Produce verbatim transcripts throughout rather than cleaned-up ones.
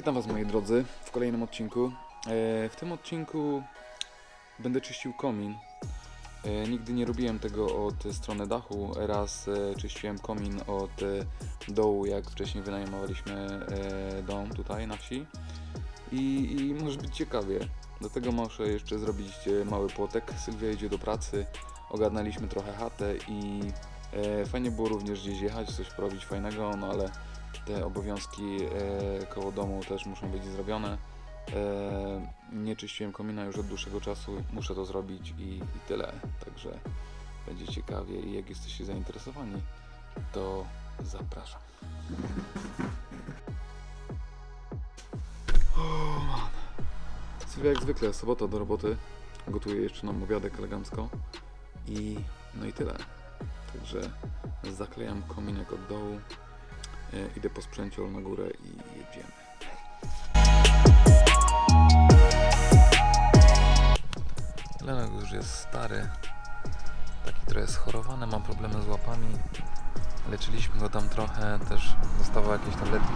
Witam Was, moi drodzy, w kolejnym odcinku. W tym odcinku będę czyścił komin. Nigdy nie robiłem tego od strony dachu. Raz czyściłem komin od dołu, jak wcześniej wynajmowaliśmy dom tutaj na wsi. I, i może być ciekawie. Do tego muszę jeszcze zrobić mały płotek. Sylwia idzie do pracy, ogarnęliśmy trochę chatę i fajnie było również gdzieś jechać, coś porobić fajnego, no ale te obowiązki e, koło domu też muszą być zrobione. E, nie czyściłem komina już od dłuższego czasu, muszę to zrobić i, i tyle. Także będzie ciekawie i jak jesteście zainteresowani, to zapraszam. O man. Sylwia jak zwykle, sobota do roboty. Gotuję jeszcze nam obiadek elegancko. I no i tyle. Także zaklejam kominek od dołu. Idę po sprzęciol na górę i jedziemy. Lenek już jest stary, taki trochę schorowany, mam problemy z łapami. Leczyliśmy go tam trochę, też dostawał jakieś tabletki.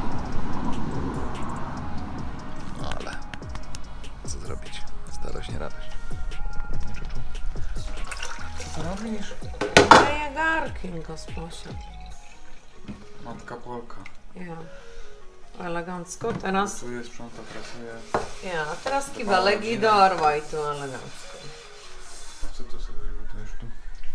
No ale co zrobić? Starość, nie radość. Nie czuczu? Co ty robisz? Daję garki, gosposia. Matka Polka. Ja. Elegancko. Teraz. Tu jest sprząta, pracuje. Ja. Teraz kiwalek i dorwa i tu elegancko. A co to sobie gotujesz tu?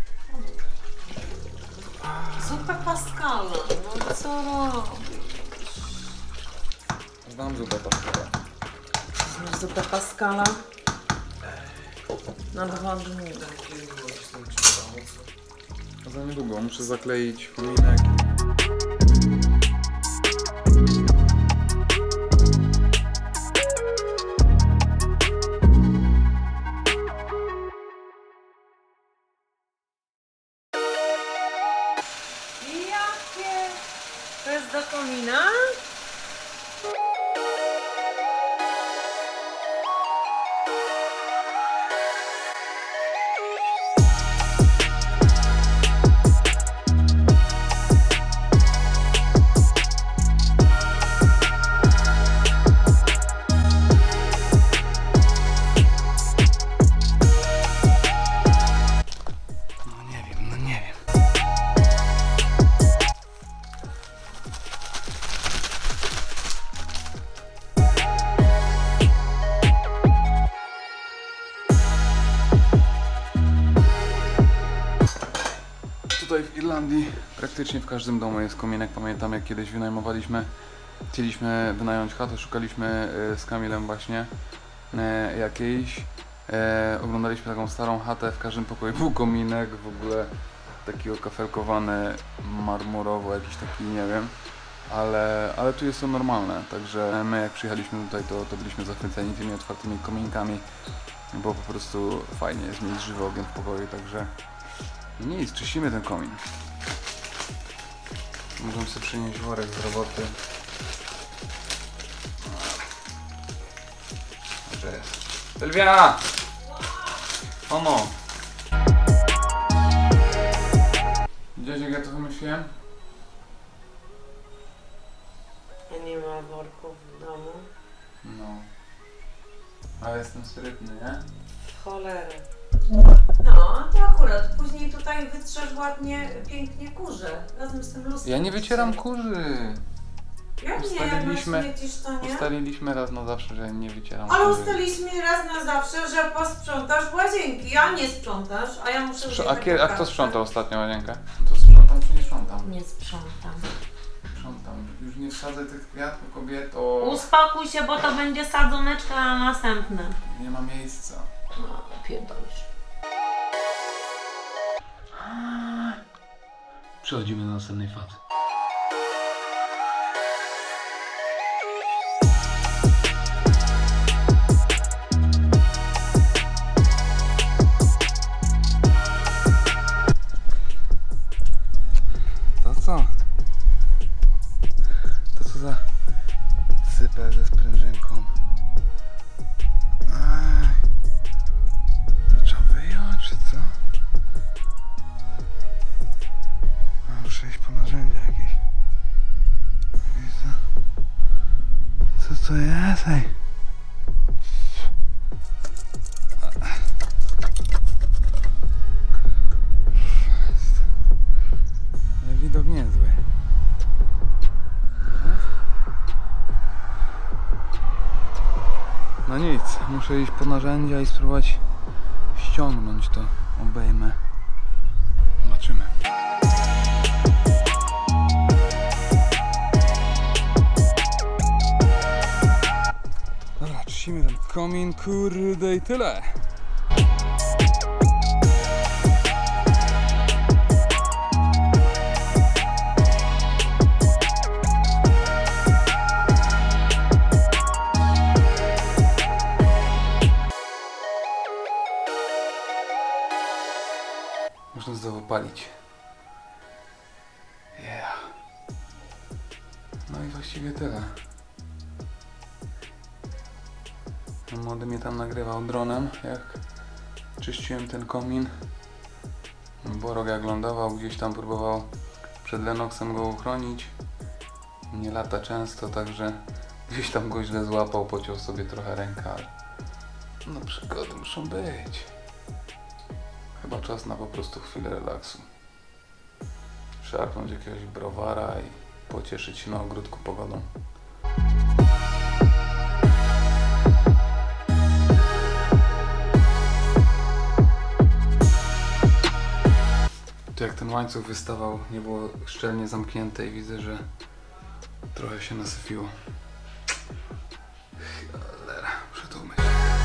Zupę Pascala. No co robisz? Znam zupę Pascala. Znasz zupę Pascala? Na dwa dni. A za niedługo muszę zakleić kominek. Jakie? To jest do komina? Tutaj w Irlandii praktycznie w każdym domu jest kominek. Pamiętam, jak kiedyś wynajmowaliśmy, chcieliśmy wynająć chatę, szukaliśmy z Kamilem właśnie jakiejś. E, oglądaliśmy taką starą chatę, w każdym pokoju był kominek, w ogóle taki okafelkowany marmurowo, jakiś taki, nie wiem. Ale, ale tu jest to normalne, także my jak przyjechaliśmy tutaj, to, to byliśmy zachwyceni tymi otwartymi kominkami, bo po prostu fajnie jest mieć żywy ogień w pokoju, także nic, czyścimy ten komin. Możemy sobie przynieść worek z roboty. Dobrze jest. Sylwia! Ono! Widziałeś, jak ja to wymyśliłem? Ja nie ma worków w domu. No. Ale jestem sprytny, nie? Cholery. No, to akurat. Później tutaj wytrzesz ładnie, pięknie kurze. Razem z tym lustrem. Ja nie wycieram kurzy. Jak nie? Jak śmiecisz, to nie? Ustaliliśmy raz na zawsze, że nie wycieram Ale kurzy. ustaliliśmy raz na zawsze, że posprzątasz łazienki. Ja nie sprzątasz, a ja muszę... Sprze a, kiedy, a kto sprzątał ostatnio łazienkę? To sprzątam czy nie sprzątam? Nie sprzątam. Sprzątam. Już nie sadzę tych kwiatów, kobieto. Uspokój się, bo to będzie sadzoneczka na następne. Nie ma miejsca. No, pierdolisz. Przechodzimy do następnej fazy. To co? To co za sypę ze sprężynką? Aj. To trzeba wyjąć, czy co? Muszę iść po narzędzia. hej. Ale widok niezły. No nic, muszę iść po narzędzia i spróbować ściągnąć to. Obejmę. Zobaczymy. Dobra, czyścimy ten komin, kurde i tyle. Można znowu palić. Yeah. No i właściwie tyle. Młody mnie tam nagrywał dronem, jak czyściłem ten komin. Borok jak lądował, gdzieś tam próbował przed Lennoxem go uchronić. Nie lata często, także gdzieś tam go źle złapał, pociął sobie trochę rękę, ale no przygody muszą być. Chyba czas na po prostu chwilę relaksu. Szarpnąć jakiegoś browara i pocieszyć się na ogródku pogodą. Tu jak ten łańcuch wystawał, nie było szczelnie zamknięte i widzę, że trochę się nasypiło. Cholera, muszę to umyć.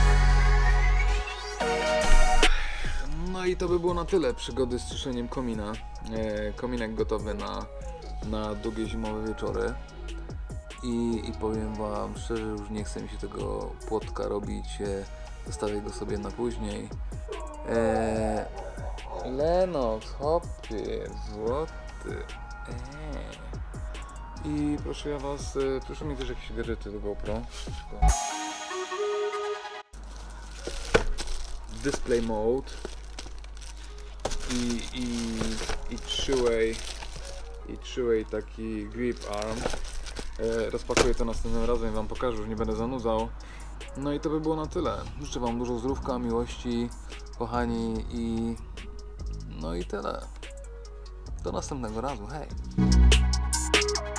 No i to by było na tyle przygody z czyszczeniem komina. E, kominek gotowy na, na długie zimowe wieczory. I, I powiem wam szczerze, już nie chce mi się tego płotka robić. E, zostawię go sobie na później. E, Lennox, hopie, złoty. Eee. I proszę ja was, e, proszę mi też jakieś gadżety do GoPro. Display mode i, i, i trzy-way i trzy-way taki grip arm. E, rozpakuję to następnym razem, wam pokażę, już nie będę zanudzał. No i to by było na tyle. Życzę wam dużo zdrówka, miłości, kochani, i no i tyle. Do następnego razu, hej!